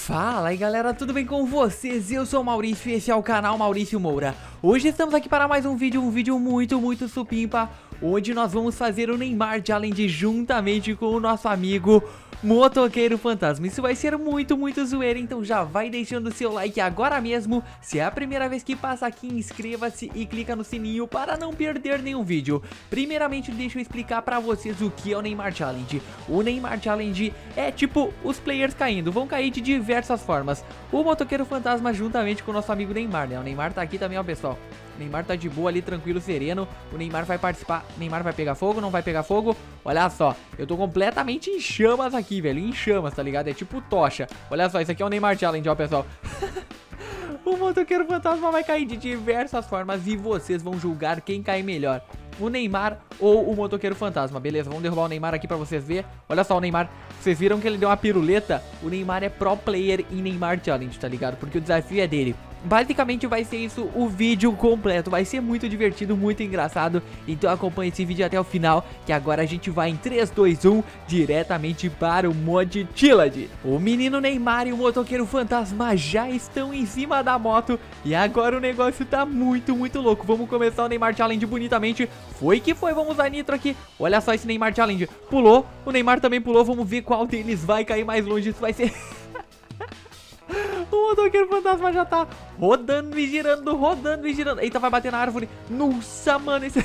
Fala aí galera, tudo bem com vocês? Eu sou o Maurício e esse é o canal Maurício Moura. Hoje estamos aqui para mais um vídeo muito supimpa, onde nós vamos fazer o Neymar Challenge juntamente com o nosso amigo Motoqueiro Fantasma. Isso vai ser muito zoeira, então já vai deixando o seu like agora mesmo. Se é a primeira vez que passa aqui, inscreva-se e clica no sininho para não perder nenhum vídeo. Primeiramente, deixa eu explicar para vocês o que é o Neymar Challenge. O Neymar Challenge é tipo os players caindo, vão cair de diversas formas. O Motoqueiro Fantasma juntamente com o nosso amigo Neymar, né? O Neymar tá aqui também, ó, pessoal. O Neymar tá de boa ali, tranquilo, sereno. O Neymar vai participar. O Neymar vai pegar fogo, não vai pegar fogo? Olha só, eu tô completamente em chamas aqui, velho. Em chamas, tá ligado? É tipo tocha. Olha só, isso aqui é o Neymar Challenge, ó, pessoal. O Motoqueiro Fantasma vai cair de diversas formas e vocês vão julgar quem cai melhor, o Neymar ou o Motoqueiro Fantasma, beleza? Vamos derrubar o Neymar aqui pra vocês verem. Olha só o Neymar, vocês viram que ele deu uma piruleta? O Neymar é pro player em Neymar Challenge, tá ligado? Porque o desafio é dele. Basicamente vai ser isso o vídeo completo, vai ser muito divertido, muito engraçado. Então acompanhe esse vídeo até o final, que agora a gente vai em 3, 2, 1 diretamente para o Mod Challenge. O menino Neymar e o Motoqueiro Fantasma já estão em cima da moto e agora o negócio tá muito louco. Vamos começar o Neymar Challenge bonitamente. Foi que foi, vamos usar nitro aqui. Olha só esse Neymar Challenge, pulou, o Neymar também pulou. Vamos ver qual deles vai cair mais longe, isso vai ser... O Motoqueiro Fantasma já tá rodando e girando, Eita, vai bater na árvore. Nossa, mano, esse...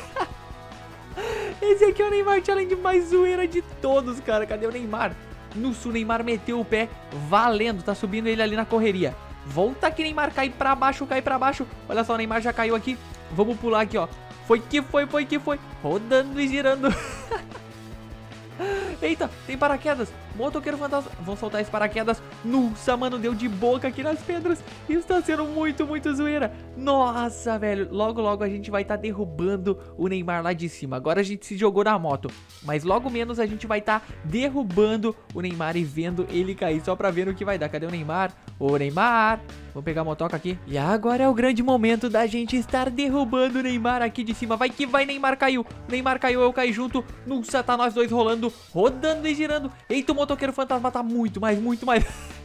Esse aqui é o Neymar Challenge mais zoeira de todos, cara. Cadê o Neymar? Nossa, o Neymar meteu o pé valendo, tá subindo ele ali na correria. Volta aqui, Neymar, cai pra baixo, Olha só, o Neymar já caiu aqui. Vamos pular aqui, ó. Foi que foi. Rodando e girando. Eita, tem paraquedas. Motoqueiro Fantasma. Vamos soltar esse paraquedas. Nossa, mano, deu de boca aqui nas pedras. Isso tá sendo muito zoeira. Nossa, velho. Logo a gente vai estar derrubando o Neymar lá de cima. Agora a gente se jogou na moto, mas logo menos a gente vai estar derrubando o Neymar e vendo ele cair, só pra ver no que vai dar. Cadê o Neymar? Ô, Neymar. Vamos pegar a motoca aqui. E agora é o grande momento da gente estar derrubando o Neymar aqui de cima. Vai que vai, Neymar caiu. Neymar caiu, eu caí junto. Nossa, tá nós dois rolando, rodando e girando. Eita, o Motoqueiro Fantasma tá muito mais muito mais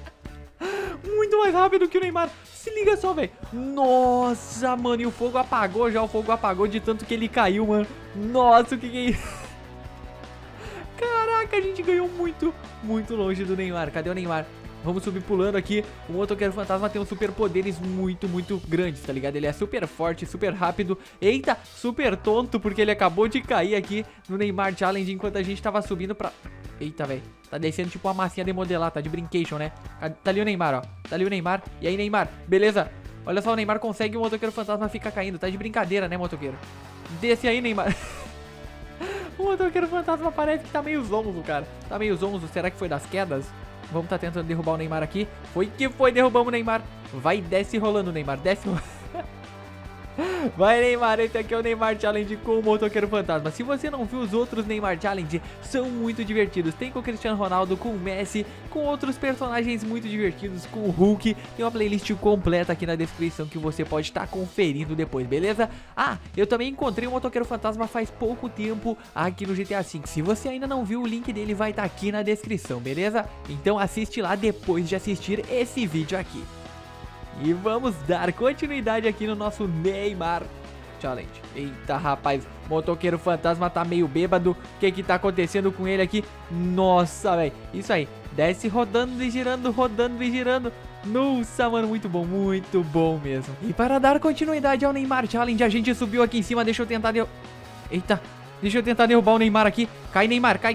rápido que o Neymar. Se liga só, velho. Nossa, mano, e o fogo apagou já. O fogo apagou de tanto que ele caiu, mano. Nossa, o que é isso? Caraca, a gente ganhou muito longe do Neymar. Cadê o Neymar? Vamos subir pulando aqui. O Motoqueiro Fantasma tem uns superpoderes muito grandes, tá ligado? Ele é super forte, super rápido. Eita, super tonto, porque ele acabou de cair aqui no Neymar Challenge enquanto a gente tava subindo pra... Eita, velho. Tá descendo tipo uma massinha de modelar, tá de brincation, né? Tá ali o Neymar, ó. Tá ali o Neymar. E aí, Neymar? Beleza? Olha só, o Neymar consegue e o Motoqueiro Fantasma fica caindo. Tá de brincadeira, né, Motoqueiro? Desce aí, Neymar. O Motoqueiro Fantasma parece que tá meio zonzo, cara. Tá meio zonzo. Será que foi das quedas? Vamos tá tentando derrubar o Neymar aqui. Foi que foi, derrubamos o Neymar. Vai, desce rolando, Neymar. Desce rolando. Vai, Neymar, esse aqui é o Neymar Challenge com o Motoqueiro Fantasma. Se você não viu os outros Neymar Challenge, são muito divertidos. Tem com o Cristiano Ronaldo, com o Messi, com outros personagens muito divertidos, com o Hulk. Tem uma playlist completa aqui na descrição que você pode estar conferindo depois, beleza? Ah, eu também encontrei o Motoqueiro Fantasma faz pouco tempo aqui no GTA V. Se você ainda não viu, o link dele vai estar aqui na descrição, beleza? Então assiste lá depois de assistir esse vídeo aqui. E vamos dar continuidade aqui no nosso Neymar Challenge. Eita, rapaz, Motoqueiro Fantasma tá meio bêbado. O que tá acontecendo com ele aqui? Nossa, velho, isso aí. Desce rodando e girando, Nossa, mano, muito bom mesmo. E para dar continuidade ao Neymar Challenge, a gente subiu aqui em cima. Deixa eu tentar Eita, deixa eu tentar derrubar o Neymar aqui. Cai, Neymar, cai.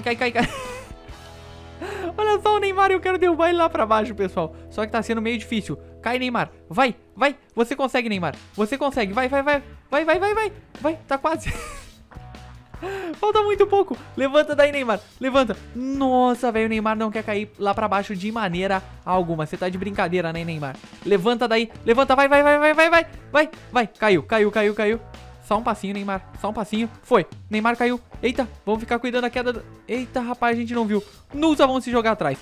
Olha só o Neymar, eu quero derrubar ele lá pra baixo, pessoal. Só que tá sendo meio difícil. Cai, Neymar. Vai. Você consegue, Neymar. Você consegue. Vai. Vai, tá quase. Falta muito pouco. Levanta daí, Neymar. Levanta. Nossa, velho, o Neymar não quer cair lá pra baixo de maneira alguma. Você tá de brincadeira, né, Neymar? Levanta daí. Levanta, vai. Caiu. Só um passinho, Neymar. Só um passinho. Foi. Neymar caiu. Eita, vamos ficar cuidando da queda. Eita, rapaz, a gente não viu. Nossa, vamos se jogar atrás.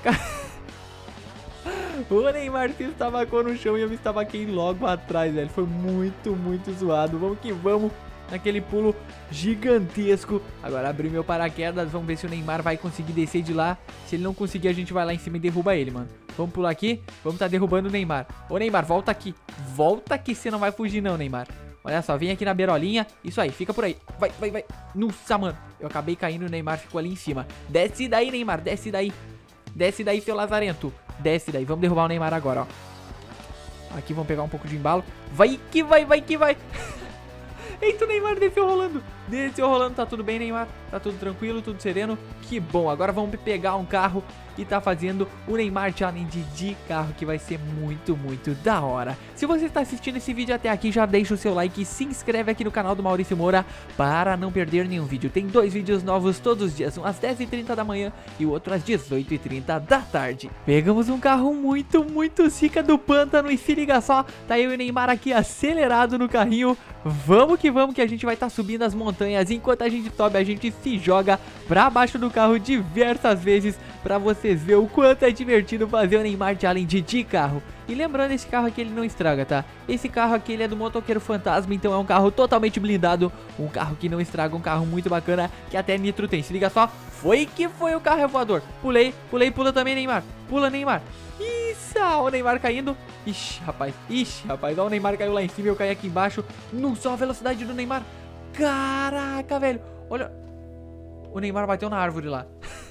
O Neymar se estabacou no chão e eu me estabaquei logo atrás, velho. Foi muito zoado. Vamos que vamos. naquele pulo gigantesco. Agora abri meu paraquedas, vamos ver se o Neymar vai conseguir descer de lá. Se ele não conseguir, a gente vai lá em cima e derruba ele, mano. Vamos pular aqui, vamos tá derrubando o Neymar. Ô Neymar, volta aqui. Volta aqui, você não vai fugir não, Neymar. Olha só, vem aqui na beirolinha. Isso aí, fica por aí. Vai, vai, vai. Nossa, mano. Eu acabei caindo e o Neymar ficou ali em cima. Desce daí, Neymar, desce daí. Desce daí, seu lazarento. Desce daí, vamos derrubar o Neymar agora, ó. Aqui, vamos pegar um pouco de embalo. Vai que vai, vai que vai. Eita, o Neymar desceu rolando. Desceu rolando, tá tudo bem, Neymar? Tá tudo tranquilo, tudo sereno? Que bom, agora vamos pegar um carro e tá fazendo o Neymar Challenge de carro, que vai ser muito, muito da hora. Se você está assistindo esse vídeo até aqui, já deixa o seu like e se inscreve aqui no canal do Maurício Moura para não perder nenhum vídeo. Tem 2 vídeos novos todos os dias, um às 10h30 da manhã e o outro às 18h30 da tarde. Pegamos um carro muito, muito zica do pântano e se liga só, tá eu e o Neymar aqui acelerado no carrinho. Vamos que a gente vai estar subindo as montanhas. Enquanto a gente sobe, a gente se joga pra baixo do carro diversas vezes, pra vocês verem o quanto é divertido fazer o Neymar Challenge de carro. E lembrando, esse carro aqui ele não estraga, tá? Esse carro aqui ele é do Motoqueiro Fantasma, então é um carro totalmente blindado, um carro que não estraga, um carro muito bacana, que até nitro tem. Se liga só, foi que foi o carro voador. Pulei, pulei, pula também, Neymar. Pula, Neymar. Isso, o Neymar caindo. Ixi, rapaz, ó, o Neymar caiu lá em cima e eu caí aqui embaixo. Nossa, a velocidade do Neymar. Caraca, velho. Olha, o Neymar bateu na árvore lá.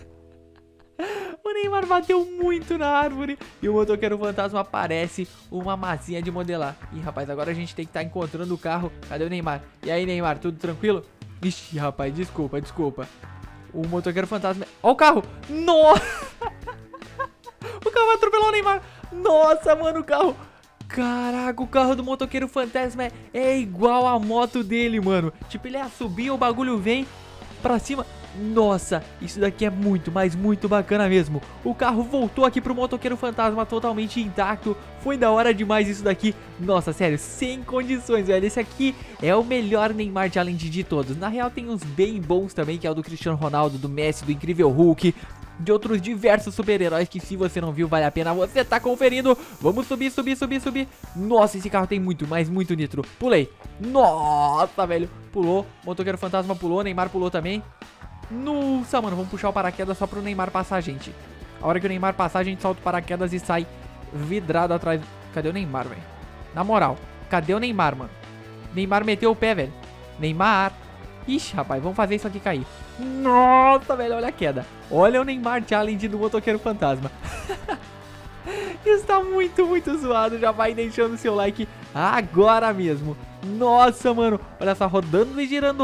O Neymar bateu muito na árvore e o Motoqueiro Fantasma parece uma massinha de modelar. Ih, rapaz, agora a gente tem que estar encontrando o carro. Cadê o Neymar? E aí, Neymar, tudo tranquilo? Ixi, rapaz, desculpa. O Motoqueiro Fantasma... Ó o carro! Nossa! O carro vai atropelar o Neymar. Nossa, mano, o carro... Caraca, o carro do Motoqueiro Fantasma é igual a moto dele, mano. Tipo, ele assobia, o bagulho vem pra cima. Nossa, isso daqui é muito, mas muito bacana mesmo. O carro voltou aqui pro Motoqueiro Fantasma totalmente intacto. Foi da hora demais isso daqui. Nossa, sério, sem condições, velho. Esse aqui é o melhor Neymar Challenge de todos. Na real tem uns bem bons também, que é o do Cristiano Ronaldo, do Messi, do Incrível Hulk, de outros diversos super-heróis que, se você não viu, vale a pena você tá conferindo. Vamos subir. Nossa, esse carro tem muito, mas muito nitro. Pulei. Nossa, velho. Pulou. Motoqueiro Fantasma pulou. Neymar pulou também. Nossa, mano. Vamos puxar o paraquedas só pro Neymar passar a gente. A hora que o Neymar passar, a gente solta o paraquedas e sai vidrado atrás. Cadê o Neymar, velho? Na moral, cadê o Neymar, mano? Neymar meteu o pé, velho. Neymar. Ixi, rapaz, vamos fazer isso aqui cair. Nossa, velho, olha a queda. Olha o Neymar Challenge do Motoqueiro Fantasma. Isso tá muito, muito zoado. Já vai deixando o seu like agora mesmo. Nossa, mano, olha só, rodando e girando.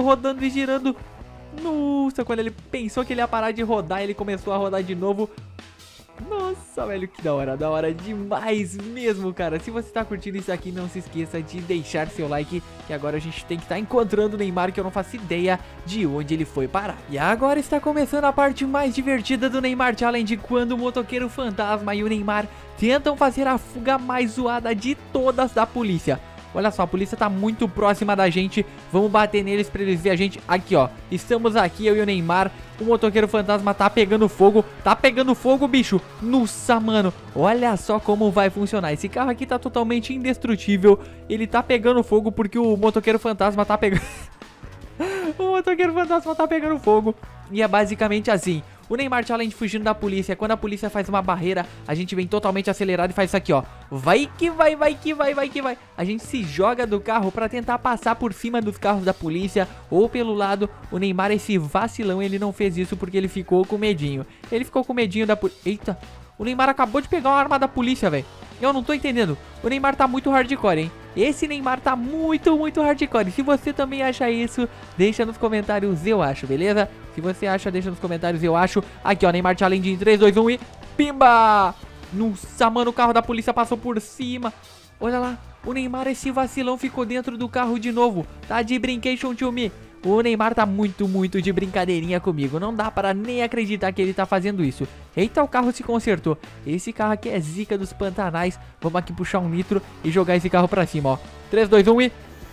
Nossa, quando ele pensou que ele ia parar de rodar, ele começou a rodar de novo. Nossa, velho, que da hora demais mesmo, cara. Se você tá curtindo isso aqui, não se esqueça de deixar seu like, que agora a gente tem que estar encontrando o Neymar, que eu não faço ideia de onde ele foi parar. E agora está começando a parte mais divertida do Neymar Challenge, quando o Motoqueiro Fantasma e o Neymar tentam fazer a fuga mais zoada de todas da polícia. Olha só, a polícia tá muito próxima da gente. Vamos bater neles pra eles verem a gente. Aqui, ó. Estamos aqui, eu e o Neymar. O Motoqueiro Fantasma tá pegando fogo. Tá pegando fogo, bicho. Nossa, mano. Olha só como vai funcionar. Esse carro aqui tá totalmente indestrutível. Ele tá pegando fogo porque o Motoqueiro Fantasma tá pegando... O Motoqueiro Fantasma tá pegando fogo. E é basicamente assim. O Neymar Challenge fugindo da polícia. Quando a polícia faz uma barreira, a gente vem totalmente acelerado e faz isso aqui, ó. Vai que vai. A gente se joga do carro pra tentar passar por cima dos carros da polícia ou pelo lado. O Neymar, esse vacilão, ele não fez isso porque ele ficou com medinho. Ele ficou com medinho da polícia. Eita, o Neymar acabou de pegar uma arma da polícia, velho. Eu não tô entendendo. O Neymar tá muito hardcore, hein? Esse Neymar tá muito, muito hardcore. Se você também acha isso, deixa nos comentários, eu acho, beleza? Se você acha, deixa nos comentários, eu acho. Aqui, ó, Neymar Challenge em 3, 2, 1 e... Pimba! Nossa, mano, o carro da polícia passou por cima. Olha lá, o Neymar, esse vacilão, ficou dentro do carro de novo. Tá de brincation to me. O Neymar tá muito, muito de brincadeirinha comigo. Não dá para nem acreditar que ele tá fazendo isso. Eita, o carro se consertou. Esse carro aqui é zica dos Pantanais. Vamos aqui puxar um nitro e jogar esse carro pra cima, ó. 3, 2, 1 e...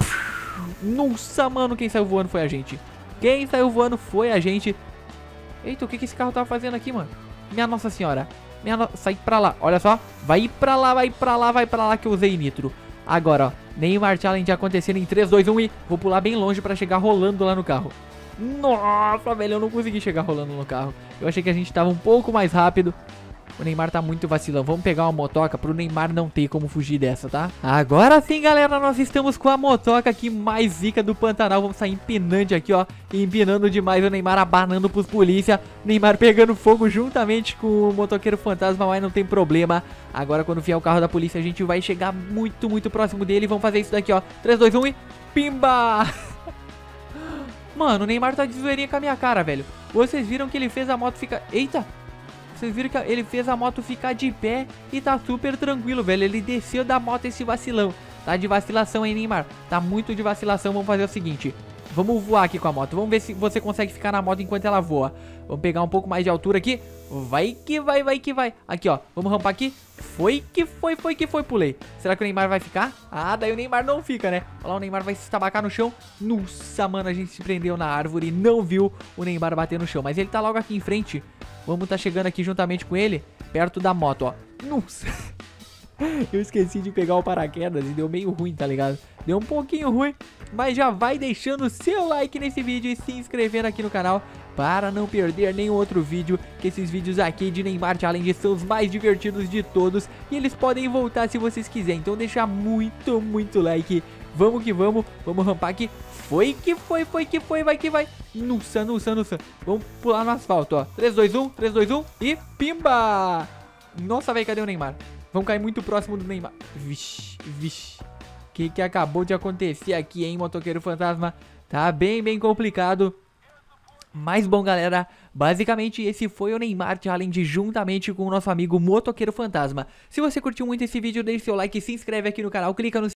Nossa, mano, quem saiu voando foi a gente. Quem saiu voando foi a gente. Eita, o que esse carro tava fazendo aqui, mano? Minha Nossa Senhora. Sai pra lá, olha só. Vai pra lá que eu usei nitro. Agora, ó, Neymar Challenge acontecendo em 3, 2, 1 e vou pular bem longe pra chegar rolando lá no carro. Nossa, velho, eu não consegui chegar rolando no carro. Eu achei que a gente tava um pouco mais rápido. O Neymar tá muito vacilão. Vamos pegar uma motoca pro Neymar não ter como fugir dessa, tá? Agora sim, galera, nós estamos com a motoca aqui mais zica do Pantanal. Vamos sair empinante aqui, ó. Empinando demais o Neymar, abanando pros polícia. Neymar pegando fogo juntamente com o motoqueiro fantasma, mas não tem problema. Agora, quando vier o carro da polícia, a gente vai chegar muito, muito próximo dele. Vamos fazer isso daqui, ó. 3, 2, 1 e... Pimba! Mano, o Neymar tá de zoeirinha com a minha cara, velho. Vocês viram que ele fez a moto ficar... Eita! Vocês viram que ele fez a moto ficar de pé e tá super tranquilo, velho. Ele desceu da moto esse vacilão. Tá de vacilação, hein, Neymar? Tá muito de vacilação. Vamos fazer o seguinte. Vamos voar aqui com a moto. Vamos ver se você consegue ficar na moto enquanto ela voa. Vamos pegar um pouco mais de altura aqui. Vai que vai, vai que vai. Aqui, ó. Vamos rampar aqui. Foi que foi, foi que foi. Pulei. Será que o Neymar vai ficar? Ah, daí o Neymar não fica, né? Olha lá, o Neymar vai se estabacar no chão. Nossa, mano, a gente se prendeu na árvore e não viu o Neymar bater no chão. Mas ele tá logo aqui em frente. Vamos tá chegando aqui juntamente com ele, perto da moto, ó. Nossa. Eu esqueci de pegar o paraquedas e deu meio ruim, tá ligado? Deu um pouquinho ruim, mas já vai deixando o seu like nesse vídeo e se inscrevendo aqui no canal para não perder nenhum outro vídeo, que esses vídeos aqui de Neymar Challenge são os mais divertidos de todos e eles podem voltar se vocês quiserem. Então deixa muito, muito like. Vamos que vamos, vamos rampar aqui. Foi que foi, foi que foi, vai que vai. Nossa, nossa, nossa. Vamos pular no asfalto, ó. 3, 2, 1, 3, 2, 1 e pimba! Nossa, velho, cadê o Neymar? Vamos cair muito próximo do Neymar. Vixe, vixe. O que acabou de acontecer aqui, hein, motoqueiro fantasma? Tá bem, bem complicado. Mas bom, galera, basicamente esse foi o Neymar Challenge juntamente com o nosso amigo Motoqueiro Fantasma. Se você curtiu muito esse vídeo, deixe seu like, se inscreve aqui no canal, clica no